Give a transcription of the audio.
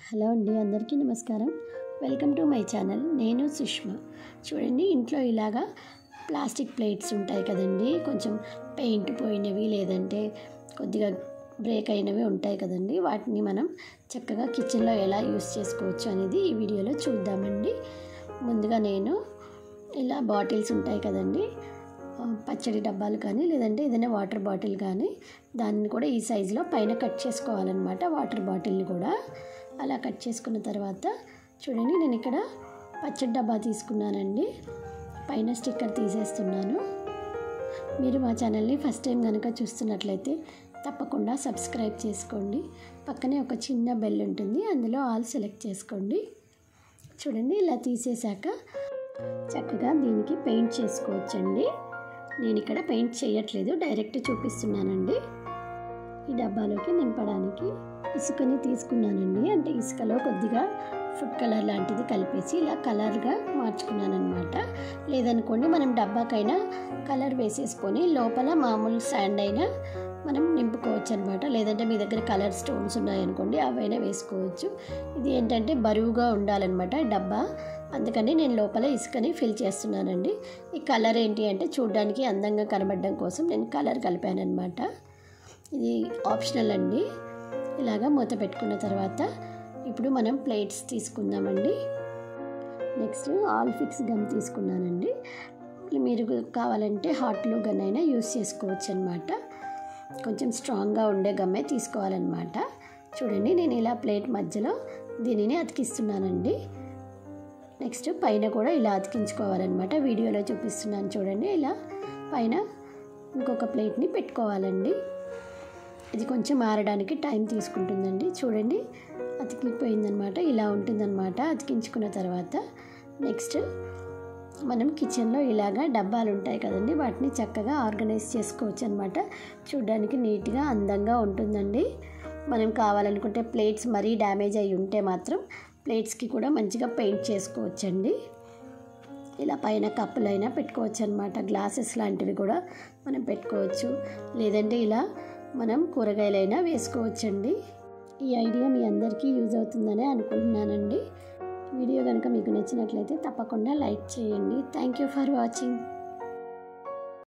Hello అండి, అందరికీ నమస్కారం. Welcome to my channel. నేను సుష్మా. చూడండి, ఇంట్లో ఇలాగా ప్లాస్టిక్ ప్లేట్స్ ఉంటాయి కదండి, కొంచెం పెయింట్ పోయినవి లేదంటే కొద్దిగా బ్రేక్ అయినవి ఉంటాయి కదండి. వాటిని మనం చక్కగా కిచెన్లో ఎలా యూస్ చేసుకోవచ్చు అనేది ఈ వీడియోలో చూద్దామండి. ముందుగా నేను ఇలా బాటిల్స్ ఉంటాయి కదండి, పచ్చడి డబ్బాలు కానీ లేదంటే ఏదైనా వాటర్ బాటిల్ కానీ, దాన్ని కూడా ఈ సైజులో పైన కట్ చేసుకోవాలన్నమాట. వాటర్ బాటిల్ని కూడా అలా కట్ చేసుకున్న తర్వాత చూడండి, నేను ఇక్కడ పచ్చడి డబ్బా తీసుకున్నానండి. పైన స్టిక్కర్ తీసేస్తున్నాను. మీరు మా ఛానల్ని ఫస్ట్ టైం కనుక చూస్తున్నట్లయితే తప్పకుండా సబ్స్క్రైబ్ చేసుకోండి. పక్కనే ఒక చిన్న బెల్ ఉంటుంది, అందులో ఆల్ సెలెక్ట్ చేసుకోండి. చూడండి, ఇలా తీసేశాక చక్కగా దీనికి పెయింట్ చేసుకోవచ్చండి. నేను ఇక్కడ పెయింట్ చేయట్లేదు, డైరెక్ట్ చూపిస్తున్నానండి. ఈ డబ్బాలోకి నింపడానికి ఇసుకని తీసుకున్నానండి. అంటే ఇసుకలో కొద్దిగా ఫుడ్ కలర్ లాంటిది కలిపేసి ఇలా కలర్గా మార్చుకున్నాను అనమాట. లేదనుకోండి, మనం డబ్బాకైనా కలర్ వేసేసుకొని లోపల మామూలు శాండ్ అయినా మనం నింపుకోవచ్చు అనమాట. లేదంటే మీ దగ్గర కలర్ స్టోన్స్ ఉన్నాయనుకోండి, అవైనా వేసుకోవచ్చు. ఇది ఏంటంటే బరువుగా ఉండాలన్నమాట డబ్బా, అందుకని నేను లోపల ఇసుకని ఫిల్ చేస్తున్నానండి. ఈ కలర్ ఏంటి అంటే చూడడానికి అందంగా కనబడడం కోసం నేను కలర్ కలిపానమాట. ఇది ఆప్షనల్ అండి. ఇలాగా మూత పెట్టుకున్న తర్వాత ఇప్పుడు మనం ప్లేట్స్ తీసుకుందామండి. నెక్స్ట్ ఆల్ ఫిక్స్ గమ్ తీసుకున్నానండి. మీరు కావాలంటే హాట్ గ్లూ గన్ అయినా యూస్ చేసుకోవచ్చు అనమాట. కొంచెం స్ట్రాంగ్గా ఉండే గమ్మే తీసుకోవాలన్నమాట. చూడండి, నేను ఇలా ప్లేట్ మధ్యలో దీనిని అతికిస్తున్నానండి. నెక్స్ట్ పైన కూడా ఇలా అతికించుకోవాలన్నమాట. వీడియోలో చూపిస్తున్నాను చూడండి. ఇలా పైన ఇంకొక ప్లేట్ని పెట్టుకోవాలండి. ఇది కొంచెం ఆరడానికి టైం తీసుకుంటుందండి. చూడండి, అతికిపోయిందనమాట. ఇలా ఉంటుందన్నమాట అతికించుకున్న తర్వాత. నెక్స్ట్ మనం కిచెన్లో ఇలాగా డబ్బాలు ఉంటాయి కదండి, వాటిని చక్కగా ఆర్గనైజ్ చేసుకోవచ్చు అనమాట. చూడడానికి నీట్గా అందంగా ఉంటుందండి. మనం కావాలనుకుంటే ప్లేట్స్ మరీ డ్యామేజ్ అయి ఉంటే మాత్రం ప్లేట్స్కి కూడా మంచిగా పెయింట్ చేసుకోవచ్చండి. ఇలా పైన కప్పులైనా పెట్టుకోవచ్చు అనమాట. గ్లాసెస్ లాంటివి కూడా మనం పెట్టుకోవచ్చు. లేదంటే ఇలా మనం కూరగాయలైనా వేసుకోవచ్చండి. ఈ ఐడియా మీ అందరికీ యూజ్ అవుతుందనే అనుకుంటున్నానండి. వీడియో కనుక మీకు నచ్చినట్లయితే తప్పకుండా లైక్ చేయండి. Thank you for watching.